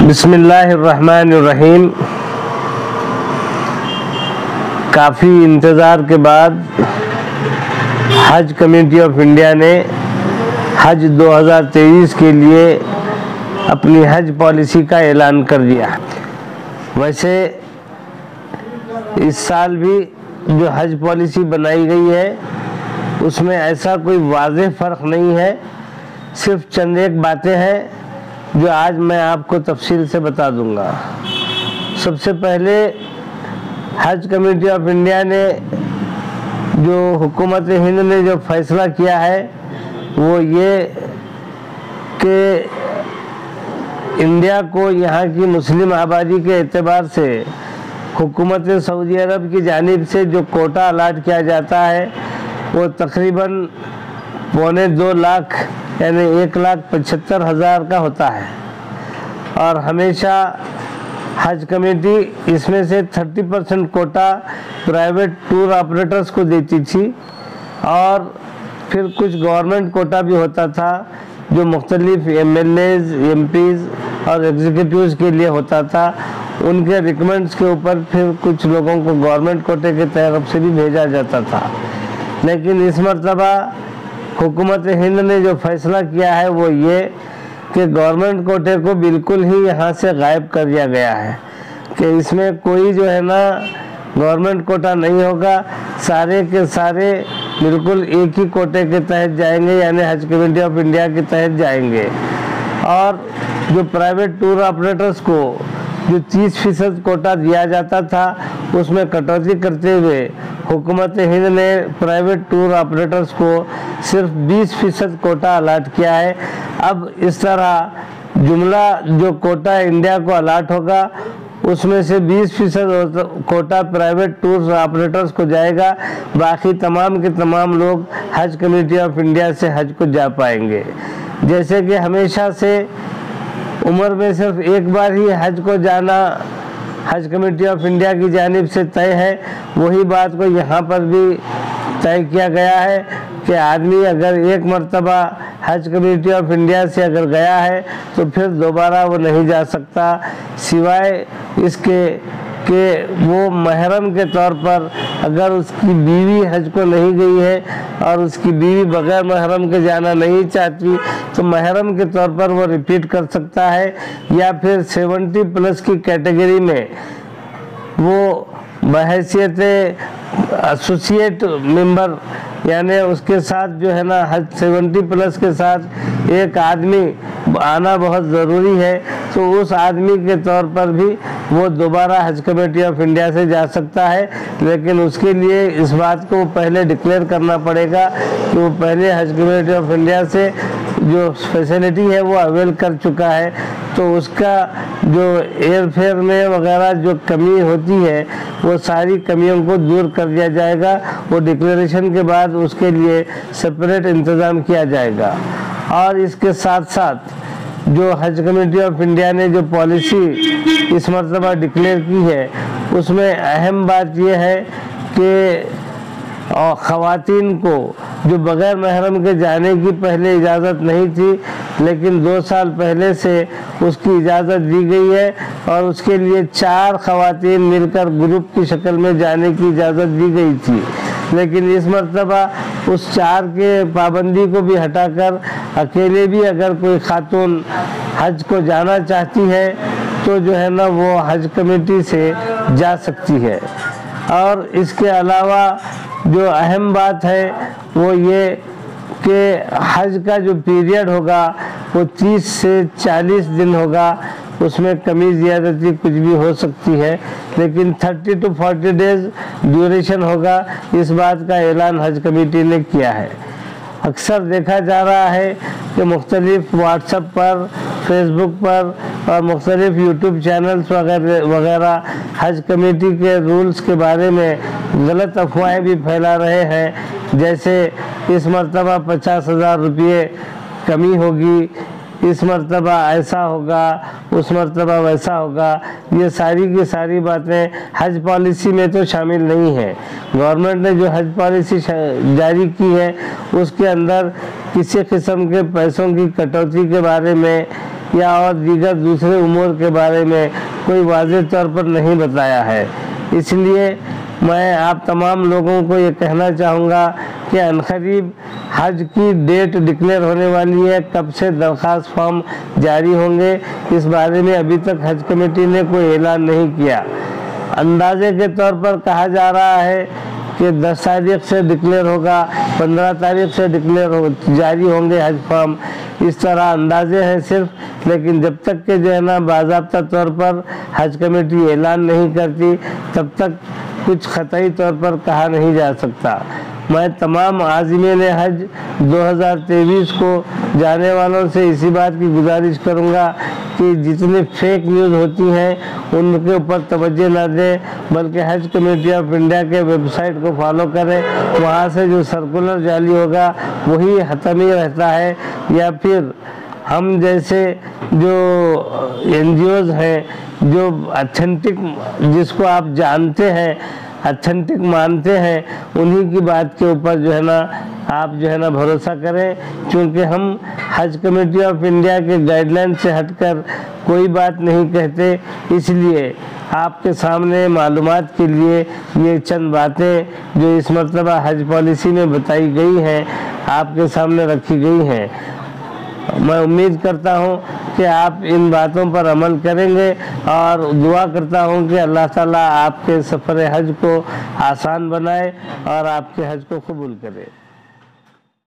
بسم اللہ الرحمن الرحیم۔ کافی انتظار کے بعد حج کمیٹی آف انڈیا نے حج 2023 کے لیے اپنی حج پالیسی کا اعلان کر دیا۔ ویسے اس سال بھی جو حج پالیسی بنائی گئی ہے اس میں ایسا کوئی واضح فرق نہیں ہے، صرف چند ایک باتیں ہیں جو آج میں آپ کو تفصیل سے بتا دوں گا۔ سب سے پہلے حج کمیٹی آف انڈیا نے جو حکومت ہند نے جو فیصلہ کیا ہے وہ یہ کہ انڈیا کو یہاں کی مسلم آبادی کے اعتبار سے حکومت سعودی عرب کی جانب سے جو کوٹا الاٹ کیا جاتا ہے وہ تقریباً 1.25 لاکھ یعنی 1,75,000 کا ہوتا ہے، اور ہمیشہ حج کمیٹی اس میں سے 30% کوٹا پرائیویٹ ٹور آپریٹرز کو دیتی تھی، اور پھر کچھ گورنمنٹ کوٹا بھی ہوتا تھا جو مختلف MLAs، MPs اور ایگزیکٹیوز کے لیے ہوتا تھا۔ ان کے ریکمنڈز کے اوپر پھر کچھ لوگوں کو گورنمنٹ کوٹے کی طرف سے بھی بھیجا جاتا تھا، لیکن اس مرتبہ حکومت ہند نے جو فیصلہ کیا ہے وہ یہ کہ گورنمنٹ کوٹے کو بالکل ہی یہاں سے غائب کر دیا گیا ہے، کہ اس میں کوئی جو ہے نا گورنمنٹ کوٹا نہیں ہوگا، سارے کے سارے بالکل ایک ہی کوٹے کے تحت جائیں گے، یعنی حج کمیٹی آف انڈیا کے تحت جائیں گے۔ اور جو پرائیویٹ ٹور آپریٹرز کو جو 30% کوٹا دیا جاتا تھا اس میں کٹوتی کرتے ہوئے حکومت ہند نے پرائیویٹ ٹور آپریٹرز کو صرف 20% کوٹا الاٹ کیا ہے۔ اب اس طرح جملہ جو کوٹا انڈیا کو الاٹ ہوگا اس میں سے 20% کوٹا پرائیویٹ ٹور آپریٹرز کو جائے گا، باقی تمام کے تمام لوگ حج کمیٹی آف انڈیا سے حج کو جا پائیں گے۔ جیسے کہ ہمیشہ سے عمر میں صرف ایک بار ہی حج کو جانا حج کمیٹی آف انڈیا کی جانب سے طے ہے، وہی بات کو یہاں پر بھی طے کیا گیا ہے کہ آدمی اگر ایک مرتبہ حج کمیٹی آف انڈیا سے اگر گیا ہے تو پھر دوبارہ وہ نہیں جا سکتا، سوائے اس کے کہ وہ محرم کے طور پر اگر اس کی بیوی حج کو نہیں گئی ہے اور اس کی بیوی بغیر محرم کے جانا نہیں چاہتی تو محرم کے طور پر وہ ریپیٹ کر سکتا ہے، یا پھر 70+ کی کیٹیگری میں وہ بحیثیت ایسوسیٹ ممبر یعنی اس کے ساتھ جو ہے نا 70+ کے ساتھ ایک آدمی آنا بہت ضروری ہے، تو اس آدمی کے طور پر بھی وہ دوبارہ حج کمیٹی آف انڈیا سے جا سکتا ہے، لیکن اس کے لیے اس بات کو پہلے ڈکلیئر کرنا پڑے گا کہ وہ پہلے حج کمیٹی آف انڈیا سے جو فیسلٹی ہے وہ اویل کر چکا ہے، تو اس کا جو ایئر فیئر میں وغیرہ جو کمی ہوتی ہے وہ ساری کمیوں کو دور کر دیا جائے گا، وہ ڈکلیریشن کے بعد اس کے لیے سپریٹ انتظام کیا جائے گا۔ اور اس کے ساتھ ساتھ جو حج کمیٹی آف انڈیا نے جو پالیسی اس مرتبہ ڈکلیئر کی ہے اس میں اہم بات یہ ہے کہ خواتین کو جو بغیر محرم کے جانے کی پہلے اجازت نہیں تھی لیکن 2 سال پہلے سے اس کی اجازت دی گئی ہے، اور اس کے لیے 4 خواتین مل کر گروپ کی شکل میں جانے کی اجازت دی گئی تھی، لیکن اس مرتبہ اس 4 کے پابندی کو بھی ہٹا کر اکیلے بھی اگر کوئی خاتون حج کو جانا چاہتی ہے تو جو ہے نا وہ حج کمیٹی سے جا سکتی ہے۔ اور اس کے علاوہ جو اہم بات ہے وہ یہ کہ حج کا جو پیریڈ ہوگا وہ 30 سے 40 دن ہوگا، اس میں کمی زیادتی کچھ بھی ہو سکتی ہے، لیکن 30 to 40 days ڈیوریشن ہوگا، اس بات کا اعلان حج کمیٹی نے کیا ہے۔ اکثر دیکھا جا رہا ہے کہ مختلف واٹس ایپ پر، فیس بک پر اور مختلف یوٹیوب چینلز وغیرہ حج کمیٹی کے رولز کے بارے میں غلط افواہیں بھی پھیلا رہے ہیں، جیسے اس مرتبہ 50,000 روپے کمی ہوگی، اس مرتبہ ایسا ہوگا، اس مرتبہ ویسا ہوگا۔ یہ ساری کی ساری باتیں حج پالیسی میں تو شامل نہیں ہیں۔ گورنمنٹ نے جو حج پالیسی جاری کی ہے اس کے اندر کسی قسم کے پیسوں کی کٹوتی کے بارے میں या और दीगर दूसरे उमूर के बारे में कोई वाज़ेह तौर पर नहीं बताया है। इसलिए मैं आप तमाम लोगों को ये कहना चाहूँगा कि अनकरीब हज की डेट डिक्लेयर होने वाली है। कब से दरख्वास्त फॉर्म जारी होंगे, इस बारे में अभी तक हज कमेटी ने कोई ऐलान नहीं किया। अंदाजे के तौर पर कहा जा रहा है कि 10 तारीख से डिक्लेयर होगा, 15 तारीख से जारी होंगे हज फॉर्म। इस तरह अंदाजे हैं सिर्फ, लेकिन जब तक के जो है ना बाज़ाब्ता तौर पर हज कमेटी ऐलान नहीं करती, तब तक कुछ क़तई तौर पर कहा नहीं जा सकता। मैं तमाम आज़िमीन हज 2023 को जाने वालों से इसी बात की गुजारिश करूँगा कि जितनी फेक न्यूज़ होती हैं उनके ऊपर तवज्जो न दें, बल्कि हज कमेटी ऑफ इंडिया के वेबसाइट को फॉलो करें। वहाँ से जो सर्कुलर जारी होगा वही हतमी रहता है, या फिर हम जैसे जो NGOs हैं जो ऑथेंटिक, जिसको आप जानते हैं, ऑथेंटिक मानते हैं, उन्हीं की बात के ऊपर जो है ना आप जो है ना भरोसा करें, क्योंकि हम हज कमेटी ऑफ इंडिया के गाइडलाइन से हटकर कोई बात नहीं कहते। इसलिए आपके सामने मालूमात के लिए ये चंद बातें जो इस मरतबा हज पॉलिसी में बताई गई हैं आपके सामने रखी गई हैं। मैं उम्मीद करता हूँ कि आप इन बातों पर अमल करेंगे और दुआ करता हूँ कि अल्लाह ताला आपके सफ़र हज को आसान बनाए और आपके हज को कबूल करे।